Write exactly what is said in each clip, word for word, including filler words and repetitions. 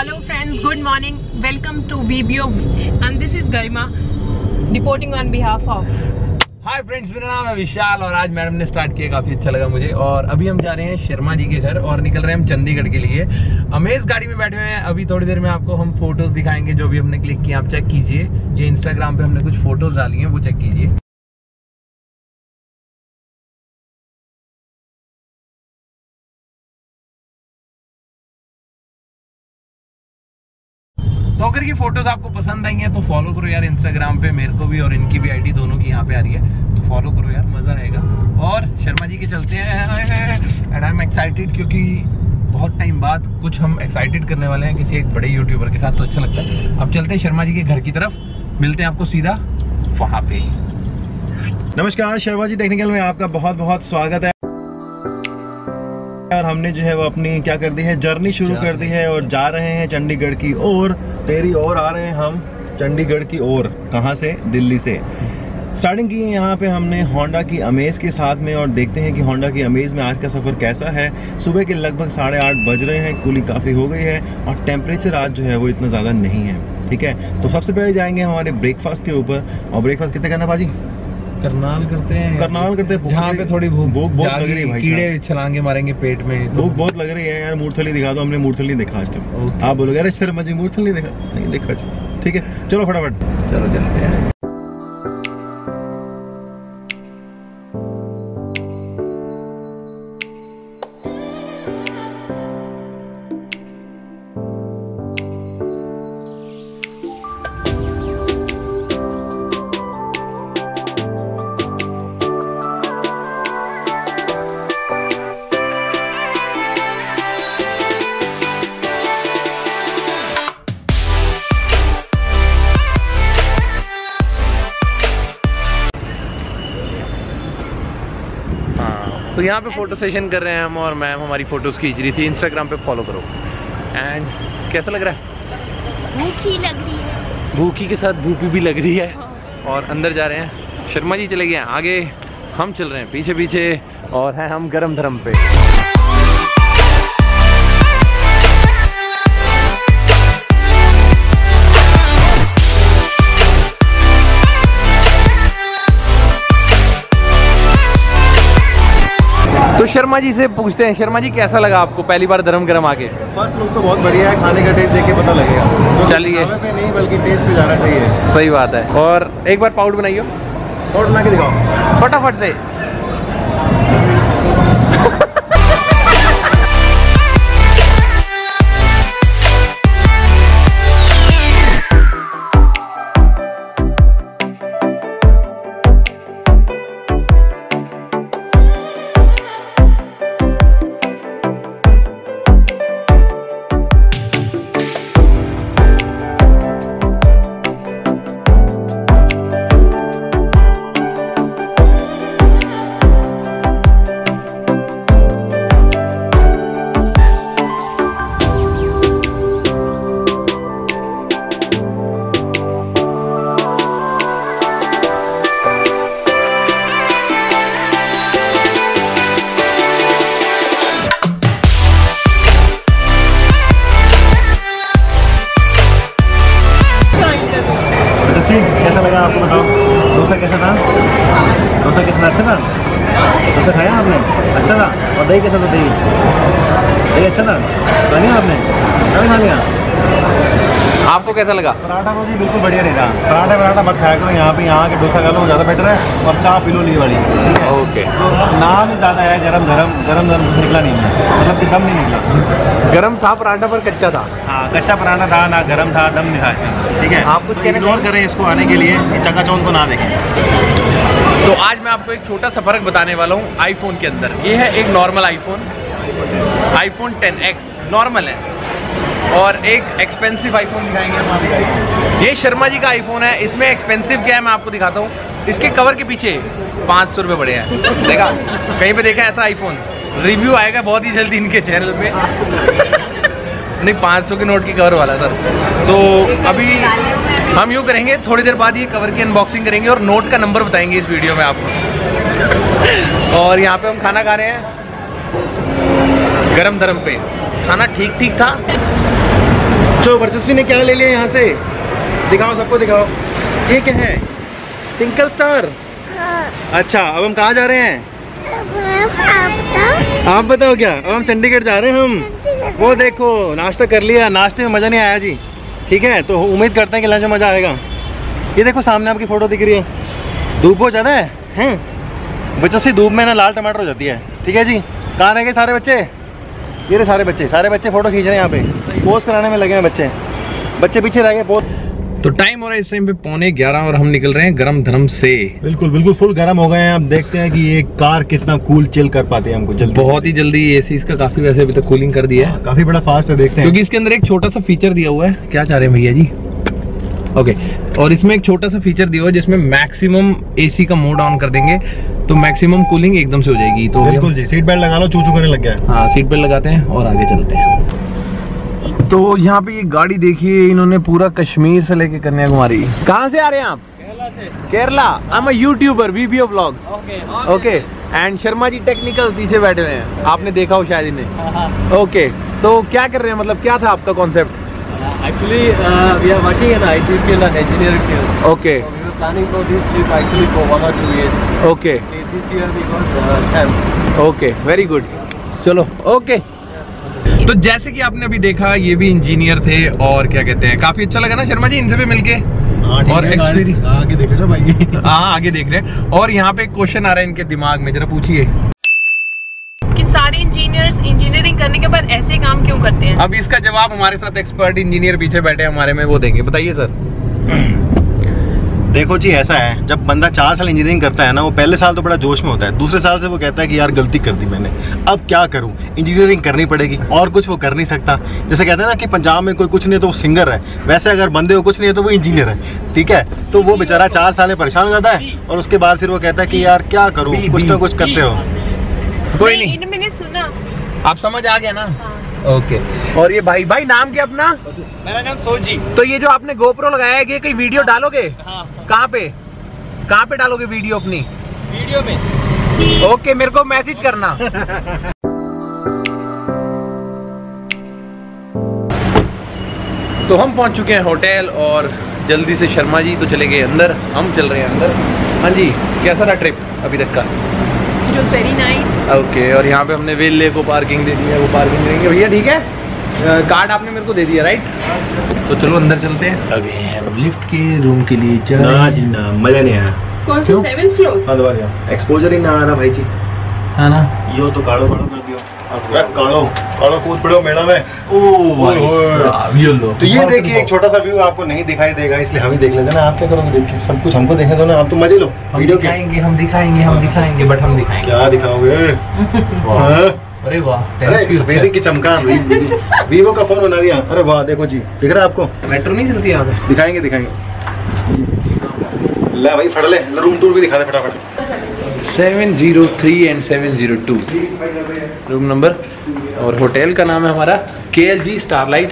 Hello friends, good morning. Welcome to V B O and this is Garima reporting on behalf of. Hi friends, मेरा नाम है विशाल और आज madam ने start किया, काफी अच्छा लगा मुझे। और अभी हम जा रहे हैं शर्मा जी के घर और निकल रहे हैं हम चंडीगढ़ के लिए। अमेज गाड़ी में बैठे हुए हैं। अभी थोड़ी देर में आपको हम फोटोज दिखाएंगे जो भी हमने क्लिक किए, आप चेक कीजिए। ये इंस्टाग्राम पे हमने कुछ फोटोज डाली हैं, वो चेक कीजिए। तो अगर ये फोटोज आपको पसंद आई हैं तो फॉलो करो यार इंस्टाग्राम पे, मेरे को भी और इनकी भी आईडी दोनों की यहाँ पे आ रही है, तो फॉलो करो यार, मजा आएगा। और शर्मा जी के चलते हैं एंड आई एम एक्साइटेड क्योंकि बहुत टाइम बाद कुछ हम एक्साइटेड करने वाले हैं किसी एक बड़े यूट्यूबर के साथ, तो अच्छा लगता है। अब चलते हैं शर्मा जी के घर की तरफ, मिलते हैं आपको सीधा वहाँ पे। नमस्कार, शर्मा जी टेक्निकल में आपका बहुत बहुत स्वागत है। और हमने जो है वो अपनी क्या कर दी है, जर्नी शुरू कर दी है और जा रहे हैं चंडीगढ़ की ओर। तेरी ओर आ रहे हैं हम, चंडीगढ़ की ओर। कहाँ से? दिल्ली से। स्टार्टिंग की है यहाँ पे हमने होंडा की अमेज के साथ में और देखते हैं कि होंडा की अमेज में आज का सफ़र कैसा है। सुबह के लगभग साढ़े आठ बज रहे हैं, कूलिंग काफ़ी हो गई है और टेम्परेचर आज जो है वो इतना ज़्यादा नहीं है। ठीक है, तो सबसे पहले जाएंगे हमारे ब्रेकफास्ट के ऊपर। और ब्रेकफास्ट कितने करना भाजी? करनाल करते हैं, करनाल करते हैं। यहाँ पे थोड़ी भूख भूख बहुत लग रही है भाई, कीड़े छलांगे मारेंगे पेट में, तो भूख बहुत लग रही है यार। मूर्थली दिखा दो, हमने मूर्थली देखा आज तक। आप बोलोगे अरे शर्मा जी मूर्थली देखा? नहीं देखा। ठीक है, चलो फटाफट चलो चलते हैं। तो यहाँ पे फोटो सेशन कर रहे हैं हम और मैम हमारी फोटोज खींच रही थी। इंस्टाग्राम पे फॉलो करो। एंड कैसा लग रहा है? भूखी लग रही है। भूखी के साथ भूखी भी लग रही है। और अंदर जा रहे हैं, शर्मा जी चले गए हैं आगे, हम चल रहे हैं पीछे पीछे और हैं हम गरम धरम पे। तो शर्मा जी से पूछते हैं, शर्मा जी कैसा लगा आपको पहली बार गरम गरम आके? फर्स्ट लुक तो बहुत बढ़िया है, खाने का टेस्ट देख के पता लगेगा। तो चलिए, पे नहीं बल्कि टेस्ट पे जाना चाहिए। सही बात है। और एक बार पाउडर बनाइयो, पाउडर बना के दिखाओ फटाफट से। कैसा लगा आपको बताओ? डोसा कैसा था? डोसा कितना अच्छा था? डोसा खाया आपने? अच्छा था। और दही कैसा था? दही दही अच्छा था? खा लिया आपने? कभी खा लिया? आपको कैसा लगा? पराठा तो जी बिल्कुल बढ़िया नहीं था। पराठा पराठा मत खाया करो, यहाँ पे यहाँ के डोसा खा लो ज़्यादा बेटर है। और चाय पी लो ली वाली। ठीक है, ओके। तो नाम ही ज़्यादा है, गरम गरम गरम गरम कुछ निकला नहीं है, मतलब कि दम नहीं निकला। गरम था पराठा पर कच्चा था। हाँ, कच्चा पराठा था, ना गरम था, दम नहीं था। ठीक है, आप कुछ इग्नोर करें इसको आने के लिए, चकाचौंध को ना देखें। तो आज मैं आपको एक छोटा सा फर्क बताने वाला हूँ आईफोन के अंदर। ये है एक normal iPhone, iPhone ten X normal है, और एक एक्सपेंसिव आईफोन दिखाएंगे हम आपको। ये शर्मा जी का आईफोन है। इसमें एक्सपेंसिव क्या है मैं आपको दिखाता हूँ। इसके कवर के पीछे पाँच सौ रुपये बड़े हैं, देखा कहीं पे देखा ऐसा आईफोन? रिव्यू आएगा बहुत ही जल्दी इनके चैनल पे। नहीं, पाँच सौ के नोट की कवर वाला सर। तो अभी हम यूँ करेंगे, थोड़ी देर बाद ये कवर की अनबॉक्सिंग करेंगे और नोट का नंबर बताएंगे इस वीडियो में आपको। और यहाँ पे हम खाना खा रहे हैं गरम धरम पे। खाना ठीक ठीक था। बच्चों वर्चस्वी ने क्या ले लिया यहाँ से? दिखाओ, सबको दिखाओ। ये क्या है? Tinkle star. अच्छा, अब हम कहाँ जा रहे हैं? आप बताओ क्या? अब हम चंडीगढ़ जा रहे हैं हम। वो देखो, नाश्ता कर लिया। नाश्ते में मज़ा नहीं आया जी, ठीक है, तो उम्मीद करते हैं कि लंच में मज़ा आएगा। ये देखो सामने आपकी फ़ोटो दिख रही है। धूप बहुत ज़्यादा है हैं बच्चों से, धूप में ना लाल टमाटर हो जाती है। ठीक है जी, कहाँ रह गए सारे बच्चे? ये रहे सारे बच्चे, सारे बच्चे फ़ोटो खींच रहे हैं यहाँ पे, पोस्ट कराने में लगे हैं बच्चे। बच्चे पीछे रह गए पोस्ट। तो टाइम हो रहा है इस टाइम पे पौने ग्यारह और हम निकल रहे हैं गरम धर्म से। बिल्कुल बिल्कुल फुल गर्म हो गए हैं। अब देखते हैं कि ये कार कितना कूल चिल कर पाते हैं हमको जल्दी। बहुत ही जल्दी एसी इसका काफी वैसे अभी तक कूलिंग कर दिया है, काफी बड़ा फास्ट है। देखते हैं, क्योंकि इसके अंदर एक छोटा सा फीचर दिया हुआ है। क्या चाह रहे हैं भैया जी? ओके, और इसमें एक छोटा सा फीचर दिया हुआ है जिसमें मैक्सिमम एसी का मोड ऑन कर देंगे तो मैक्सिमम कूलिंग एकदम से हो जाएगी। तो बिल्कुल जी, सीट बेल्ट लगा लो, चू चू करने लग गया है। हाँ, सीट बेल्ट लगाते हैं और आगे चलते हैं। तो यहाँ पे ये गाड़ी देखिए, इन्होंने पूरा कश्मीर से लेके कन्याकुमारी। कहाँ से आ रहे हैं आप? केरला से। Kerala. I am a YouTuber, VBO vlogs. Okay okay. And Sharma ji technical पीछे बैठे हुए हैं, आपने देखा हो शायद इन्हें। ओके, तो क्या कर रहे हैं, मतलब क्या था आपका concept? Actually, uh, we are working in I T field and engineering field. Okay. So we were planning for this trip actually for one or two years. Okay. This year we got uh, chance. Okay, very good. चलो, okay. तो जैसे कि आपने अभी देखा, ये भी engineer थे और क्या कहते हैं, काफी अच्छा लगा ना शर्मा जी इनसे भी मिलके। और एक्सपीरियंस आगे देख रहे हो भाई। हाँ, आगे देख रहे हैं। और यहाँ पे एक क्वेश्चन आ रहा है इनके दिमाग में, जरा पूछिए कि सारे इंजीनियर्स इंजीनियरिंग करने के बाद ऐसे काम क्यों करते हैं? अब इसका जवाब हमारे साथ एक्सपर्ट इंजीनियर पीछे बैठे हमारे में, वो देंगे। बताइए सर। देखो जी, ऐसा है, जब बंदा चार साल इंजीनियरिंग करता है ना, वो पहले साल तो बड़ा जोश में होता है, दूसरे साल से वो कहता है कि यार गलती कर दी मैंने, अब क्या करूं, इंजीनियरिंग करनी पड़ेगी, और कुछ वो कर नहीं सकता। जैसे कहते हैं ना कि पंजाब में कोई कुछ नहीं है तो वो सिंगर है, वैसे अगर बंदे को कुछ नहीं है तो वो इंजीनियर है। ठीक है, तो वो बेचारा चार साल में परेशान हो जाता है और उसके बाद फिर वो कहता है कि यार क्या करूँ, कुछ ना कुछ करते हो। कोई नहीं, नहीं, मैंने सुना, आप समझ आ गया ना? ओके। और ये भाई भाई नाम क्या अपना? मेरा नाम सोजी। तो ये जो आपने गोप्रो लगाया है, ये कहीं वीडियो डालोगे? हाँ। कहाँ पे कहाँ पे डालोगे वीडियो अपनी? वीडियो में। ओके, मेरे को मैसेज करना। तो हम पहुंच चुके हैं होटल और जल्दी से शर्मा जी तो चले गए अंदर, हम चल रहे हैं अंदर। हाँ जी, कैसा रहा ट्रिप अभी तक का? It was very nice. Okay, और यहाँ पे हमने वेले को पार्किंग दे दी है, वो पार्किंग देंगे भैया। ठीक है, कार्ड आपने मेरे को दे दिया राइट? तो चलो अंदर चलते हैं। अभी हम लिफ्ट के रूम के लिए जा रहे ना हैं। जी ना, मजा नहीं आया। कौन सा सेवेंथ फ्लोर? हाँ, दबा दिया, एक्सपोजर ही ना आ रहा भाई जी। है ना? यो तो काड़ो काड़ो कर दियो, काड़ो काड़ो कूद पड़ो मेला में। ओह भाई साहब, ये लो। तो ये देखिए, एक छोटा सा व्यू आपको नहीं दिखाई देगा, इसलिए हम ही देख लेते हैं ना। आप क्या करोगे देख के? सब कुछ हमको देखने दो ना, आप तो मजे लो वीडियो के। दिखाएंगे हम दिखाएंगे हम दिखाएंगे बट हम दिखाएंगे क्या दिखाओगे? हाँ? अरे वाह, अरे सफेदी की चमका, वीवो का फोन बना दिया। अरे वाह, देखो जी, दिख रहा है आपको? मेट्रो नहीं चलती यहाँ पे? दिखाएंगे दिखाएंगे। ले भाई फट ले, रूम टूर भी दिखा दे फटाफट। Seven zero three and seven zero two room number, और होटल का नाम है हमारा के एल जी स्टारलाइट।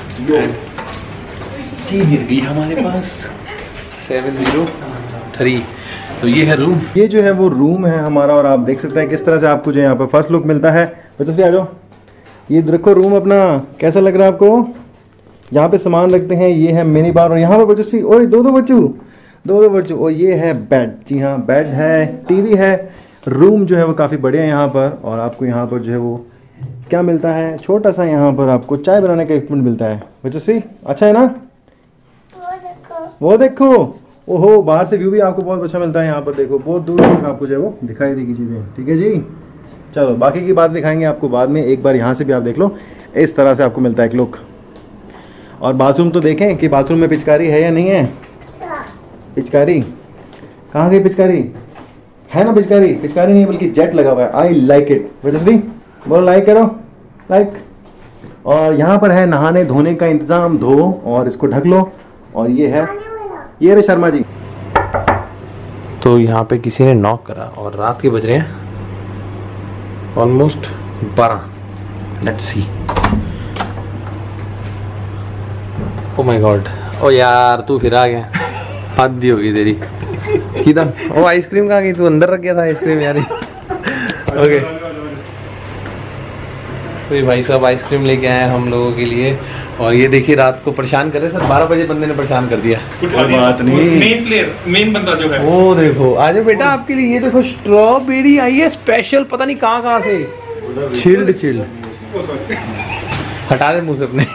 की गिर गई हमारे पास सेवन जीरो थ्री। तो ये है रूम। ये जो है वो रूम है हमारा, और आप देख सकते हैं किस तरह से आपको जो यहाँ पर फर्स्ट लुक मिलता है। बच्चों से आ जाओ, ये देखो रूम अपना, कैसा लग रहा है आपको? यहाँ पे सामान रखते हैं, ये है मिनी बार, और यहाँ पे बच्चों और दो दो बच्चों दो दो बच्चों और ये है बेड। जी हाँ, बेड है, टीवी है। रूम जो है वो काफ़ी बढ़िया है यहाँ पर, और आपको यहाँ पर जो है वो क्या मिलता है, छोटा सा यहाँ पर आपको चाय बनाने का इक्विपमेंट मिलता है। बच्चों अच्छा है ना? वो देखो, वो देखो, ओहो, बाहर से व्यू भी आपको बहुत अच्छा मिलता है यहाँ पर। देखो बहुत दूर तक आपको जो है वो दिखाई देगी चीज़ें। ठीक है जी, चलो बाकी की बात दिखाएंगे आपको बाद में। एक बार यहाँ से भी आप देख लो, इस तरह से आपको मिलता है एक लुक। और बाथरूम तो देखें कि बाथरूम में पिचकारी है या नहीं है। पिचकारी कहाँ गई? पिचकारी है ना? पिचकारी पिचकारी नहीं बल्कि जेट लगा हुआ है। I like it. वजस्वी बोलो लाइक करो, लाइक। और यहाँ पर है नहाने धोने का इंतज़ाम, धो और इसको ढक लो। और ये है, ये रे शर्मा जी। तो यहाँ पे किसी ने नॉक करा और रात के बज रहे हैं ऑलमोस्ट बारह। Let's see. Oh my god, ओ यार तू फिर आ गया, हद हो गई तेरी। किधर? ओ आइसक्रीम कहाँ गई? तू अंदर रख गया था आइसक्रीम यार। ओके, तो ये भाई साहब आइसक्रीम लेके आए हैं हम लोगों के लिए। और ये देखिए रात को परेशान कर रहे सर, बारह बजे बंदे ने परेशान कर दिया। कोई बात नहीं, मेन प्लेयर, मेन बंदा जो है वो देखो आ जाओ बेटा आपके लिए। ये देखो स्ट्रॉबेरी आई है स्पेशल, पता नहीं कहाँ कहाँ से। चिल्ड चिल्ड, हटा दे मुंह से अपने।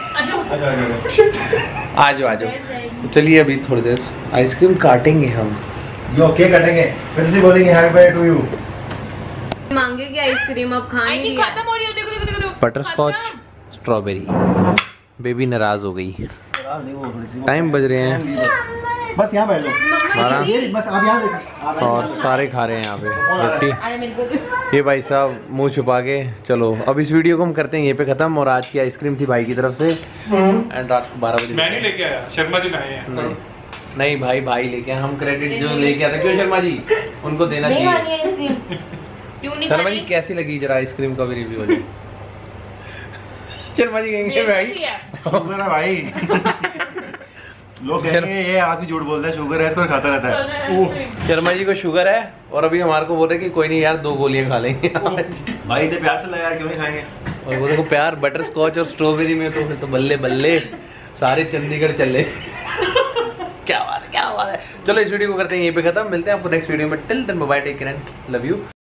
आ जाओ आ जाओ। चलिए अभी थोड़ी देर आइसक्रीम काटेंगे हम। जो केक कटेंगे फिर से बोलेंगे हैप्पी बर्थडे टू यू। मांगेगी आइसक्रीम, अब खाने आई थिंक खत्म हो रही है। देखो देखो देखो देखो बटर स्कॉच स्ट्रॉबेरी। बेबी नाराज हो गई। टाइम बज रहे हैं बस यहाँ बैठ लो, बारह बस आप यहाँ बैठो। और सारे खा रहे हैं यहाँ पे रोटी। ये भाई साहब मुंह छुपा के। चलो अब इस वीडियो को हम करते हैं यहीं पे खत्म। और आज की आइसक्रीम थी भाई की तरफ से एंड रात को बारह बजे मैं नहीं लेके आया, शर्मा जी लाए हैं। नहीं नहीं भाई भाई लेके आए, हम क्रेडिट जो लेके आते। क्यों शर्मा जी, उनको देना चाहिए। शर्मा जी कैसी लगी जरा आइसक्रीम का भी रिव्यू हो। शर्मा जी कहेंगे भाई शुगर है भाई। लोग कहेंगे ये आदमी झूठ बोलता है, शुगर है इस पर खाता रहता है। शर्मा जी को शुगर है और अभी हमारे को बोल रहे कि कोई नहीं यार दो गोलियां खा लेंगे आज। भाई इतने प्यार से लाया, क्यों नहीं खाएंगे। और वो देखो प्यार बटर स्कॉच और स्ट्रॉबेरी में तो फिर तो बल्ले बल्ले सारे चंडीगढ़ चले। क्या बात है क्या बात है। चलो इस वीडियो को करते हैं यहीं पे खत्म। मिलते हैं आपको नेक्स्ट वीडियो में। Till then bye bye, take care and love you.